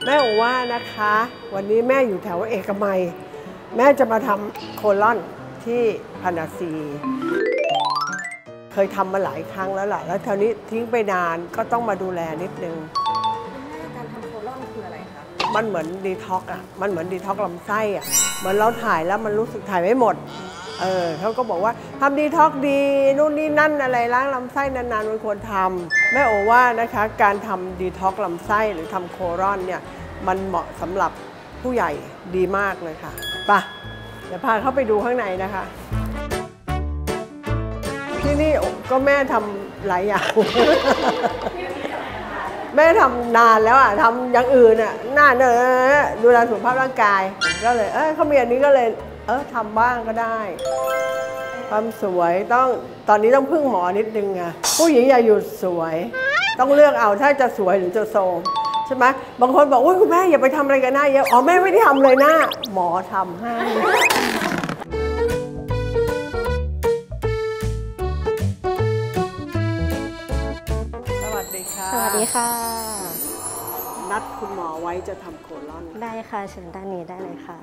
แม่ว่านะคะวันนี้แม่อยู่แถวเอกมัยแม่จะมาทำโคลอนที่พานาซีเคยทำมาหลายครั้งแล้วล่ะแล้วคราวนี้ทิ้งไปนานก็ต้องมาดูแลนิดนึงการทำโคลอนคืออะไรคะมันเหมือนดีท็อกอ่ะมันเหมือนดีท็อกลำไส้อ่ะเหมือนเราถ่ายแล้วมันรู้สึกถ่ายไม่หมดเขาก็บอกว่าทำดีท็อกดีนู่นนี่นั่นอะไรล้างลำไส้นานๆมันควรทำแม่โอว่านะคะการทำดีท็อกลำไส้หรือทำโคลอนเนี่ยมันเหมาะสำหรับผู้ใหญ่ดีมากเลยค่ะไปเดี๋ยวพาเข้าไปดูข้างในนะคะที่นี่ก็แม่ทำหลายอย่าง แม่ทำนานแล้วอ่ะทำอย่างอื่นอ่ะหน้าดูแลสุขภาพร่างกายก็เลยเขามีอันนี้ก็เลยทำบ้างก็ได้ความสวยตอนนี้ต้องพึ่งหมอนิดนึงไงผู้หญิงอย่าหยุดสวยต้องเลือกเอาถ้าจะสวยหรือจะโทรมใช่ไหมบางคนบอกอุ้ยคุณแม่อย่าไปทำอะไรกันหน้าเยอะแม่ไม่ได้ทำเลยหน้าหมอทำให้สวัสดีค่ะนัดคุณหมอไว้จะทำโคลอนได้ค่ะเชิญด้านนี้ได้เลยค่ะ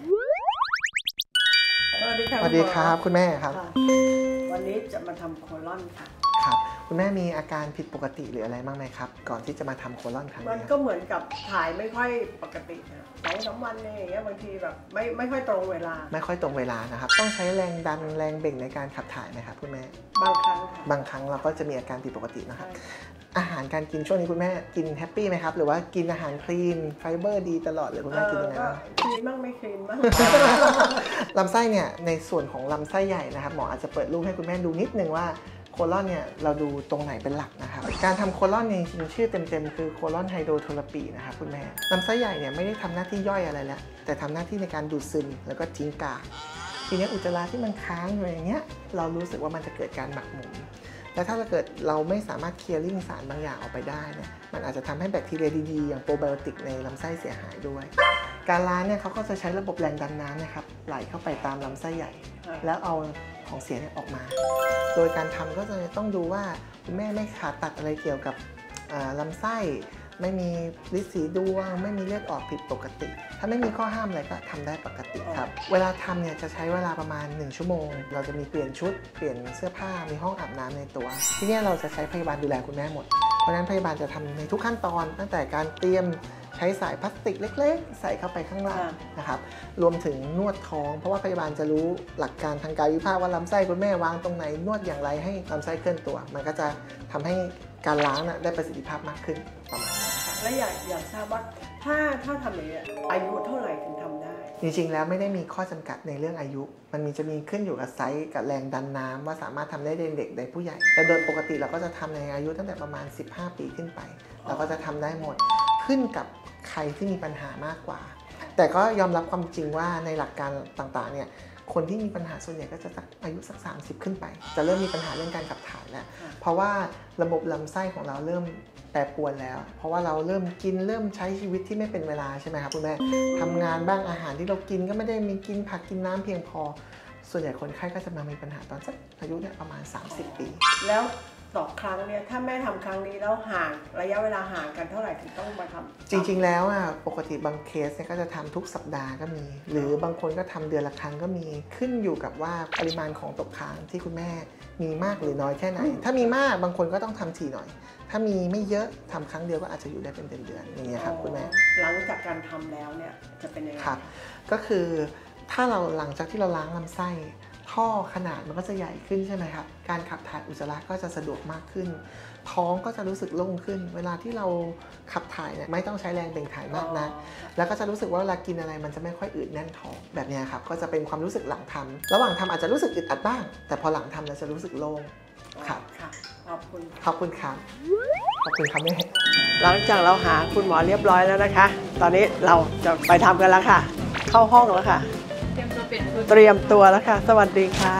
สวัสดีค่ะสวัสดีครับคุณแม่ครับวันนี้จะมาทำโคลอนค่ะครับคุณแม่มีอาการผิดปกติหรืออะไรบ้างไหมครับก่อนที่จะมาทำโคลอนครั้งนี้มันก็เหมือนกับถ่ายไม่ค่อยปกตินะ2-3 วันเนี่ยอย่างเงี้ยบางทีแบบไม่ค่อยตรงเวลาไม่ค่อยตรงเวลานะครับต้องใช้แรงดันแรงเบ่งในการขับถ่ายไหมครับคุณแม่บางครั้งบางครั้งเราก็จะมีอาการผิดปกตินะครับอาหารการกินช่วงนี้คุณแม่กินแฮปปี้ไหมครับหรือว่ากินอาหารคลีนไฟเบอร์ดีตลอดหรือคุณแม่กินยังไงบ้างคลีนบ้างไม่คลีนบ้างลำไส้เนี่ยในส่วนของลำไส้ใหญ่นะครับหมออาจจะเปิดรูปให้คุณแม่ดูนิดนึงว่าโคลอนเนี่ยเราดูตรงไหนเป็นหลักนะครับการทำโคลอนเนี่ยจริงๆชื่อเต็มๆคือโคลอนไฮโดรเทอราปีนะครับคุณแม่ลำไส้ใหญ่เนี่ยไม่ได้ทำหน้าที่ย่อยอะไรแล้วแต่ทำหน้าที่ในการดูดซึมแล้วก็ทิ้งกากทีนี้อุจจาระที่มันค้างอยู่อย่างเงี้ยเรารู้สึกว่ามันจะเกิดการหมักหมมและถ้าเกิดเราไม่สามารถเคลียร์ลิ่งสารบางอย่างออกไปได้เนี่ยมันอาจจะทำให้แบคทีเรียดีๆอย่างโปรไบโอติกในลำไส้เสียหายด้วยการล้างเนี่ยเขาก็จะใช้ระบบแรงดันน้ำนะครับไหลเข้าไปตามลำไส้ใหญ่แล้วเอาของเสียออกมาโดยการทำก็จะต้องดูว่าคุณแม่ไม่ขาดตัดอะไรเกี่ยวกับลำไส้ไม่มีฤทธิ์สีดวงไม่มีเลือดออกผิดปกติถ้าไม่มีข้อห้ามอะไรก็ทำได้ปกติครับเวลาทำเนี่ยจะใช้เวลาประมาณ1 ชั่วโมงเราจะมีเปลี่ยนชุดเปลี่ยนเสื้อผ้ามีห้องอาบน้ำในตัวที่นี่เราจะใช้พยาบาลดูแลคุณแม่หมดเพราะฉะนั้นพยาบาลจะทำในทุกขั้นตอนตั้งแต่การเตรียมใช้สายพลาสติกเล็กๆใส่เข้าไปข้างล่างนะครับรวมถึงนวดท้องเพราะว่าพยาบาลจะรู้หลักการทางกายวิภาคว่าลำไส้คุณแม่วางตรงไหนนวดอย่างไรให้ลำไส้เคลื่อนตัวมันก็จะทำให้การล้างได้ประสิทธิภาพมากขึ้นประมาณนี้ครับและอยากทราบว่าถ้าทำอย่างนี้อายุเท่าไหร่ถึงทำได้จริงๆแล้วไม่ได้มีข้อจำกัดในเรื่องอายุมันจะมีขึ้นอยู่กับไซส์กับแรงดันน้ำว่าสามารถทำได้ในเด็กในผู้ใหญ่แต่โดยปกติเราก็จะทำในอายุตั้งแต่ประมาณ15 ปีขึ้นไปเราก็จะทำได้หมดขึ้นกับใครที่มีปัญหามากกว่าแต่ก็ยอมรับความจริงว่าในหลักการต่างๆเนี่ยคนที่มีปัญหาส่วนใหญ่ก็จะอายุสัก30ขึ้นไปจะเริ่มมีปัญหาเรื่องการขับถ่ายแล้วเพราะว่าระบบลำไส้ของเราเริ่มแปรปรวนแล้วเพราะว่าเราเริ่มกินเริ่มใช้ชีวิตที่ไม่เป็นเวลาใช่ไหมครับคุณแม่ทำงานบ้างอาหารที่เรากินก็ไม่ได้มีกินผักกินน้ำเพียงพอส่วนใหญ่คนไข้ก็จะมามีปัญหาตอนสักอายุเนี่ยประมาณ30 ปีแล้วต่อครั้งเนี่ยถ้าแม่ทำครั้งนี้แล้วห่างระยะเวลาห่างกันเท่าไหร่ถึงต้องมาทำจริงๆแล้วปกติบางเคสเนี่ยก็จะทำทุกสัปดาห์ก็มีหรือบางคนก็ทำเดือนละครั้งก็มีขึ้นอยู่กับว่าปริมาณของตกค้างที่คุณแม่มีมากหรือน้อยแค่ไหนถ้ามีมากบางคนก็ต้องทำทีหน่อยถ้ามีไม่เยอะทำครั้งเดียวก็อาจจะอยู่ได้เป็นเดือนๆอย่างเงี้ยครับคุณแม่หลังจากการทำแล้วเนี่ยจะเป็นยังไงครับก็คือถ้าเราหลังจากที่เราล้างลำไส้ท่อขนาดมันก็จะใหญ่ขึ้นใช่ไหมครับการขับถ่ายอุจจาระก็จะสะดวกมากขึ้นท้องก็จะรู้สึกโล่งขึ้นเวลาที่เราขับถ่ายเนี่ยไม่ต้องใช้แรงเบ่งถ่ายมากนักแล้วก็จะรู้สึกว่าเวลากินอะไรมันจะไม่ค่อยอืดแน่นท้องแบบนี้ครับก็จะเป็นความรู้สึกหลังทำระหว่างทำอาจจะรู้สึกอึดอัดบ้างแต่พอหลังทำเราจะรู้สึกโล่งครับขอบคุณครับขอบคุณครับแม่หลังจากเราหาคุณหมอเรียบร้อยแล้วนะคะตอนนี้เราจะไปทำกันแล้วค่ะเข้าห้องแล้วค่ะเตรียมตัวแล้วค่ะสวัสดีค่ะ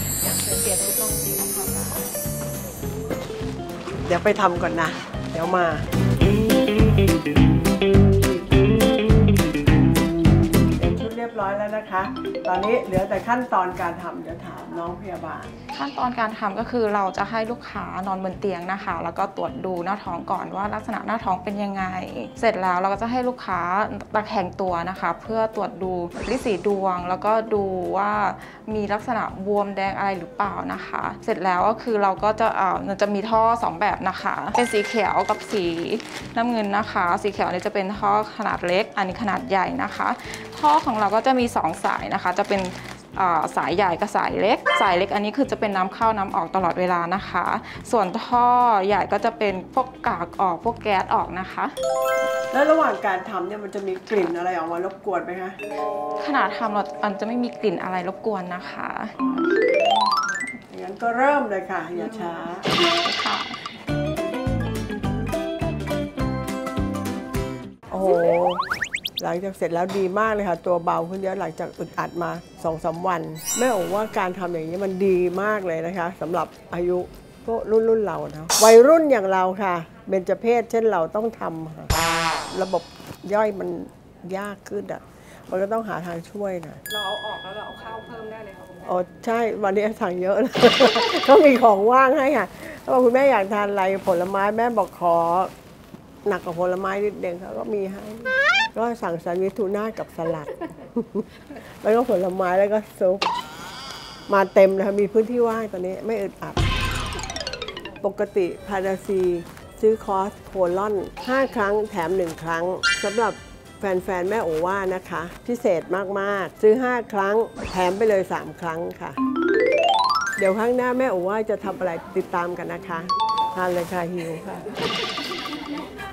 เดี๋ยวไปทำก่อนนะเดี๋ยวมาเป็นชุดเรียบร้อยแล้วนะคะตอนนี้เหลือแต่ขั้นตอนการทำเดี๋ยวถามน้องพยาบาลขั้นตอนการทำก็คือเราจะให้ลูกค้านอนบนเตียงนะคะ แล้วก็ตรวจดูหน้าท้องก่อนว่าลักษณะหน้าท้องเป็นยังไง เสร็จแล้วเราก็จะให้ลูกค้าตะแคงตัวนะคะ เพื่อตรวจดูลิสีดวง แล้วก็ดูว่ามีลักษณะบวมแดงอะไรหรือเปล่านะคะ เสร็จแล้วก็คือเราก็จะมีท่อ2แบบนะคะ เป็นสีเขียวกับสีน้ำเงินนะคะ สีเขียวนี่จะเป็นท่อขนาดเล็ก อันนี้ขนาดใหญ่นะคะ ท่อของเราก็จะมี2สายนะคะ จะเป็นสายใหญ่กับสายเล็ก สายเล็กอันนี้คือจะเป็นน้ำเข้าน้ำออกตลอดเวลานะคะ ส่วนท่อใหญ่ก็จะเป็นพวกกากออกพวกแก๊สออกนะคะแล้วระหว่างการทำเนี่ยมันจะมีกลิ่นอะไรออกมารบกวนไหมคะขณะทำมันจะไม่มีกลิ่นอะไรรบกวนนะคะอย่างนั้นก็เริ่มเลยค่ะ อย่าช้าค่ะโอ้โห หลังจากเสร็จแล้วดีมากเลยค่ะ ตัวเบาขึ้นเยอะหลังจากอึดอัดมา 2-3 วัน แม่โอ๋ว่าการทำอย่างนี้มันดีมากเลยนะคะสำหรับอายุพวกรุ่นเรานะวัยรุ่นอย่างเราค่ะเบญจเพศเช่นเราต้องทำค่ะระบบย่อยมันยากขึ้นอ่ะมันก็ต้องหาทางช่วยนะเราเอาออกแล้วเราเอาเข้าเพิ่มได้เลยค่ะคุณแม่อ๋อใช่วันนี้สั่งเยอะเลย ก็มีของว่างให้ค่ะเขาบอกคุณแม่อยากทานอะไรผลไม้แม่บอกขอหนักกว่าผลไม้นิดเดียวเขาก็มีให้ก็สั่งแซนด์วิชทูน่ากับสลัด แล้วก็ผลไม้แล้วก็ซุปมาเต็มเลยค่ะมีพื้นที่ว่างตอนนี้ไม่อึดอัดปกติพาราซีซื้อคอร์สโคลอน5 ครั้งแถม 1 ครั้งสำหรับแฟนๆแม่โอว่านะคะ พิเศษมากๆซื้อ5 ครั้งแถมไปเลย3 ครั้งค่ะ เดี๋ยวครั้งหน้าแม่โอว่าจะทำอะไรติดตามกันนะคะทานเลยค่ะหิวค่ะ